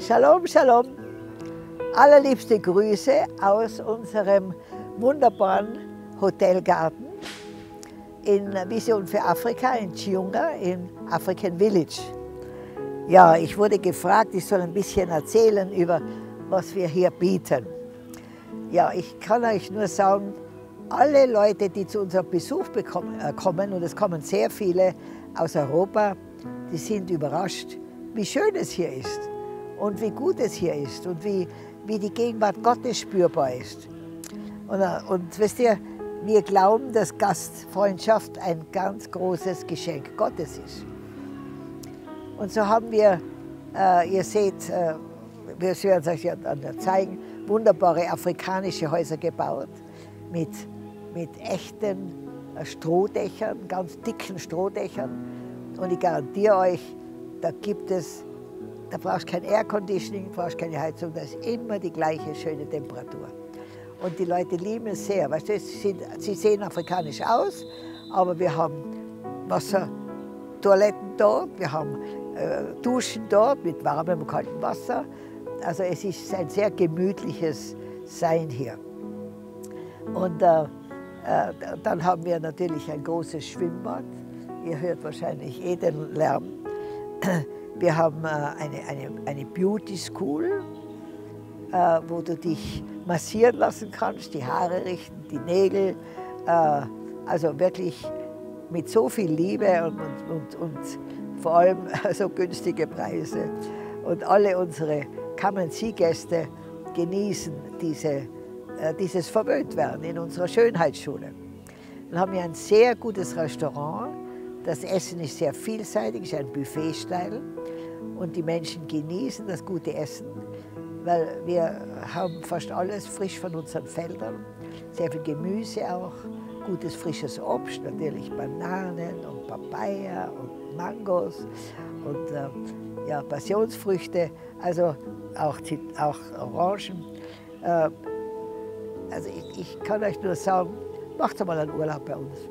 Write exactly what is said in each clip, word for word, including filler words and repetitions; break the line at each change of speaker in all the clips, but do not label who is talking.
Shalom, Shalom. Allerliebste Grüße aus unserem wunderbaren Hotelgarten in Vision für Afrika in Chiunga, in African Village. Ja, ich wurde gefragt, ich soll ein bisschen erzählen über, was wir hier bieten. Ja, ich kann euch nur sagen, alle Leute, die zu unserem Besuch bekommen, äh, kommen, und es kommen sehr viele aus Europa, die sind überrascht, wie schön es hier ist und wie gut es hier ist und wie, wie die Gegenwart Gottes spürbar ist. Und, und wisst ihr, wir glauben, dass Gastfreundschaft ein ganz großes Geschenk Gottes ist. Und so haben wir, äh, ihr seht, äh, wir werden es euch ja dann zeigen, wunderbare afrikanische Häuser gebaut mit, mit echten Strohdächern, ganz dicken Strohdächern. Und ich garantiere euch, da gibt es, da brauchst du kein Airconditioning, brauchst keine Heizung, da ist immer die gleiche schöne Temperatur. Und die Leute lieben es sehr. Weißt du, sie, sind, sie sehen afrikanisch aus, aber wir haben Wassertoiletten dort, wir haben äh, Duschen dort mit warmem und kaltem Wasser. Also es ist ein sehr gemütliches Sein hier. Und äh, äh, dann haben wir natürlich ein großes Schwimmbad. Ihr hört wahrscheinlich eh den Lärm. Wir haben äh, eine, eine, eine Beauty School, äh, wo du dich massieren lassen kannst, die Haare richten, die Nägel. Äh, also wirklich mit so viel Liebe und, und, und, und vor allem so günstige Preise. Und alle unsere Kamen-Sie-Gäste genießen diese, äh, dieses Verwöhntwerden in unserer Schönheitsschule. Dann haben wir ein sehr gutes Restaurant. Das Essen ist sehr vielseitig, ist ein Buffet-Style und die Menschen genießen das gute Essen, weil wir haben fast alles frisch von unseren Feldern, sehr viel Gemüse auch, gutes frisches Obst, natürlich Bananen und Papaya und Mangos und äh, ja, Passionsfrüchte, also auch, auch Orangen. Äh, also ich, ich kann euch nur sagen, macht mal einen Urlaub bei uns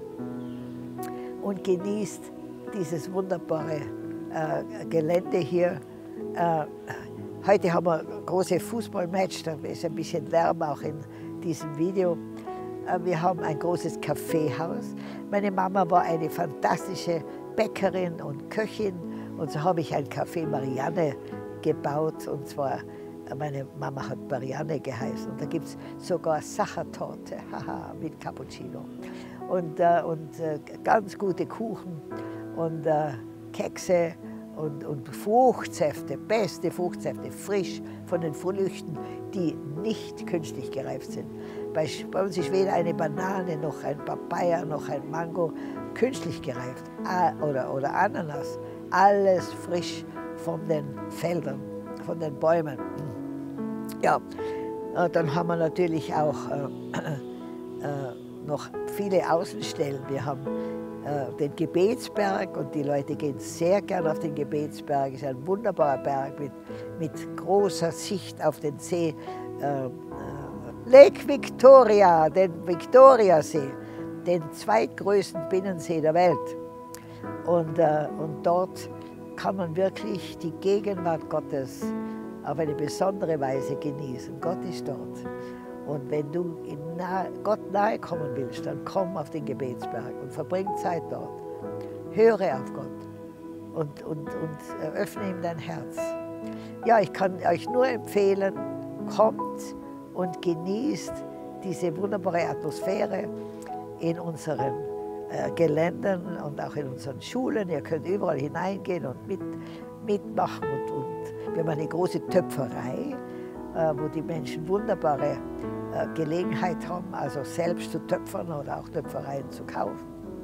und genießt dieses wunderbare äh, Gelände hier. Äh, heute haben wir ein großes Fußballmatch, da ist ein bisschen Lärm auch in diesem Video. Äh, wir haben ein großes Kaffeehaus. Meine Mama war eine fantastische Bäckerin und Köchin und so habe ich ein Café Marianne gebaut, und zwar, meine Mama hat Marianne geheißen und da gibt es sogar Sachertorte mit Cappuccino. Und, äh, und äh, ganz gute Kuchen und äh, Kekse und, und Fruchtsäfte, beste Fruchtsäfte, frisch von den Früchten, die nicht künstlich gereift sind. Bei, bei uns ist weder eine Banane noch ein Papaya noch ein Mango künstlich gereift oder, oder Ananas. Alles frisch von den Feldern, von den Bäumen. Ja, dann haben wir natürlich auch äh, äh, noch viele Außenstellen. Wir haben äh, den Gebetsberg und die Leute gehen sehr gern auf den Gebetsberg. Es ist ein wunderbarer Berg mit, mit großer Sicht auf den See. Äh, äh, Lake Victoria, den Victoriasee, den zweitgrößten Binnensee der Welt. Und, äh, und dort kann man wirklich die Gegenwart Gottes auf eine besondere Weise genießen. Gott ist dort. Und wenn du in nahe, Gott nahe kommen willst, dann komm auf den Gebetsberg und verbring Zeit dort. Höre auf Gott und, und, und öffne ihm dein Herz. Ja, ich kann euch nur empfehlen, kommt und genießt diese wunderbare Atmosphäre in unseren äh, Geländern und auch in unseren Schulen. Ihr könnt überall hineingehen und mit, mitmachen. Und, und wir haben eine große Töpferei, äh, wo die Menschen wunderbare äh, Gelegenheit haben, also selbst zu töpfern oder auch Töpfereien zu kaufen.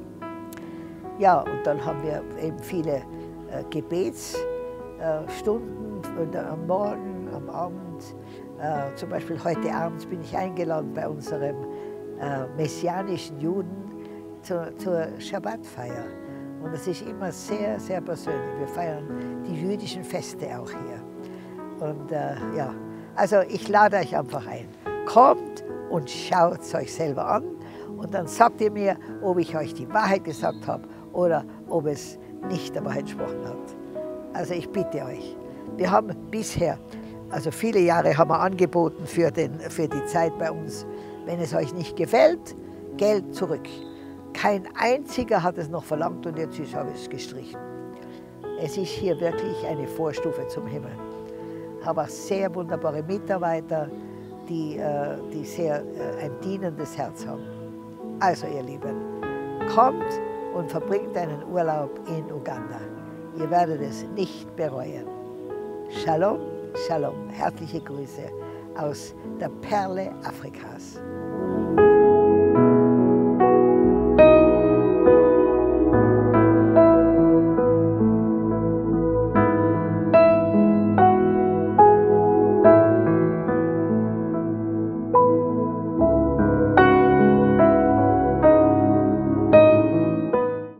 Ja, und dann haben wir eben viele äh, Gebetsstunden äh, am Morgen, am Abend. Äh, zum Beispiel heute Abend bin ich eingeladen bei unserem äh, messianischen Juden zur, zur Schabbatfeier. Und es ist immer sehr, sehr persönlich. Wir feiern die jüdischen Feste auch hier. Und äh, ja, also ich lade euch einfach ein. Kommt und schaut es euch selber an und dann sagt ihr mir, ob ich euch die Wahrheit gesagt habe oder ob es nicht der Wahrheit gesprochen hat. Also ich bitte euch, wir haben bisher Also viele Jahre haben wir angeboten für, den, für die Zeit bei uns. Wenn es euch nicht gefällt, Geld zurück. Kein einziger hat es noch verlangt und jetzt habe ich es gestrichen. Es ist hier wirklich eine Vorstufe zum Himmel. Ich habe auch sehr wunderbare Mitarbeiter, die, die sehr ein dienendes Herz haben. Also ihr Lieben, kommt und verbringt einen Urlaub in Uganda. Ihr werdet es nicht bereuen. Shalom, Shalom, herzliche Grüße aus der Perle Afrikas.